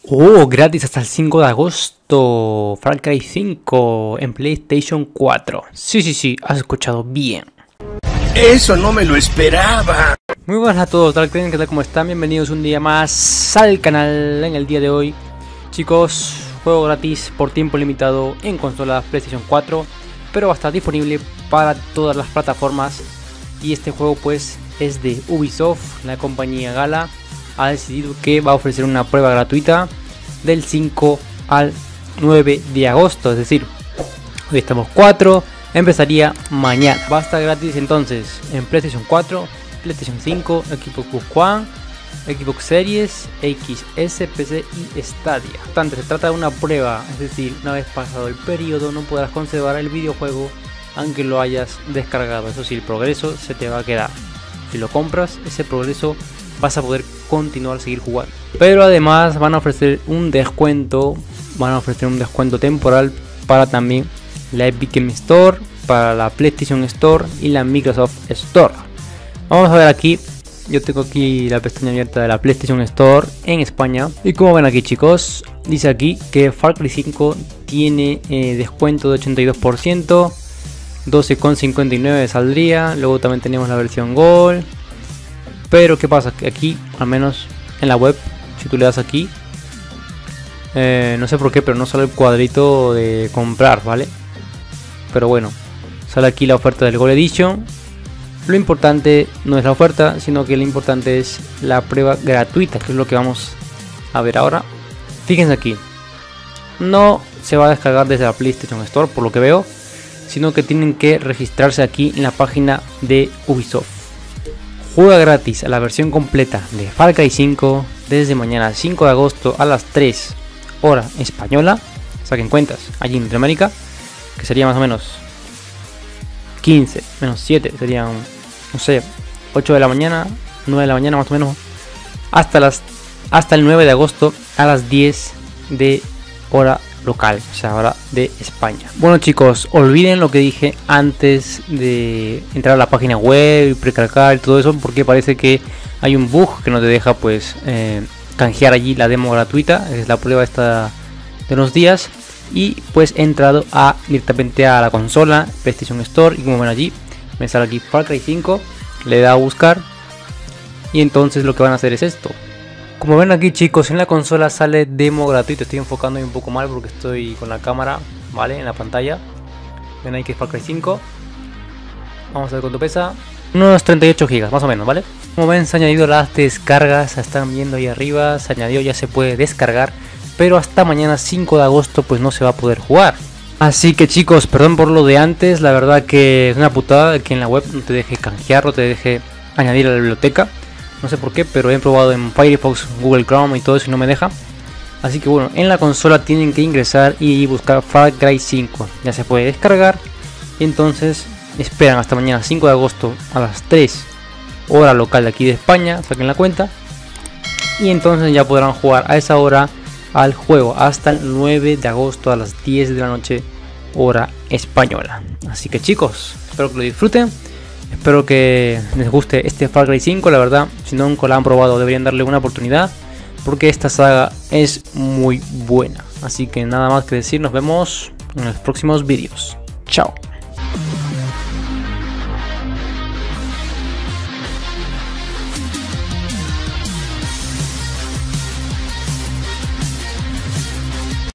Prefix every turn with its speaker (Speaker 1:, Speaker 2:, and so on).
Speaker 1: Oh, gratis hasta el 5 de agosto. Far Cry 5 en PlayStation 4. Sí, has escuchado bien.
Speaker 2: Eso no me lo esperaba.
Speaker 1: Muy buenas a todos, ¿qué tal? ¿Cómo están? Bienvenidos un día más al canal. En el día de hoy, chicos, juego gratis por tiempo limitado en consolas PlayStation 4, pero va a estar disponible para todas las plataformas. Y este juego pues es de Ubisoft. La compañía Gala ha decidido que va a ofrecer una prueba gratuita del 5 al 9 de agosto, es decir, hoy estamos 4, empezaría mañana. Va a estar gratis entonces en PlayStation 4, PlayStation 5, Xbox One, Xbox Series, XS, PC y Stadia. Por tanto, se trata de una prueba, es decir, una vez pasado el periodo no podrás conservar el videojuego aunque lo hayas descargado. Eso sí, el progreso se te va a quedar. Si lo compras, ese progreso vas a poder continuar a seguir jugando. Pero además van a ofrecer un descuento, temporal para también la Epic Game Store, para la PlayStation Store y la Microsoft Store. Vamos a ver aquí, yo tengo aquí la pestaña abierta de la PlayStation Store en España. Y como ven aquí, chicos, dice aquí que Far Cry 5 tiene descuento de 82%, 12,59 saldría. Luego también tenemos la versión Gold. Pero qué pasa, que aquí, al menos en la web, si tú le das aquí, no sé por qué, pero no sale el cuadrito de comprar, ¿vale? Pero bueno, sale aquí la oferta del Gold Edition. Lo importante no es la oferta, sino que lo importante es la prueba gratuita, que es lo que vamos a ver ahora. Fíjense aquí, no se va a descargar desde la PlayStation Store, por lo que veo, sino que tienen que registrarse aquí en la página de Ubisoft. Juega gratis a la versión completa de Far Cry 5 desde mañana 5 de agosto a las 3 hora española. Saquen cuentas allí en Latinoamérica, que sería más o menos 15 menos 7, serían, no sé, 8 de la mañana, 9 de la mañana más o menos, hasta el 9 de agosto a las 10 de hora local, o sea, hora de España. Bueno, chicos, olviden lo que dije antes de entrar a la página web y precargar y todo eso, porque parece que hay un bug que no te deja pues canjear allí la demo gratuita. Es la prueba esta de unos días. Y pues he entrado directamente a la consola PlayStation Store, y como ven allí me sale aquí Far Cry 5, le da a buscar y entonces lo que van a hacer es esto. Como ven aquí, chicos, en la consola sale demo gratuito. Estoy enfocando un poco mal porque estoy con la cámara, ¿vale? En la pantalla. Ven ahí que es Far Cry 5. Vamos a ver cuánto pesa. Unos 38 GB más o menos, ¿vale? Como ven, se han añadido las descargas. Están viendo ahí arriba. Se añadió, ya se puede descargar. Pero hasta mañana 5 de agosto pues no se va a poder jugar. Así que, chicos, perdón por lo de antes. La verdad que es una putada que en la web no te deje canjear, no te deje añadir a la biblioteca. No sé por qué, pero he probado en Firefox, Google Chrome y todo eso y no me deja. Así que bueno, en la consola tienen que ingresar y buscar Far Cry 5. Ya se puede descargar. Y entonces esperan hasta mañana 5 de agosto a las 3 hora local de aquí de España. Saquen la cuenta. Y entonces ya podrán jugar a esa hora al juego hasta el 9 de agosto a las 10 de la noche hora española. Así que, chicos, espero que lo disfruten. Espero que les guste este Far Cry 5, la verdad, si nunca la han probado deberían darle una oportunidad, porque esta saga es muy buena. Así que nada más que decir, nos vemos en los próximos vídeos. Chao.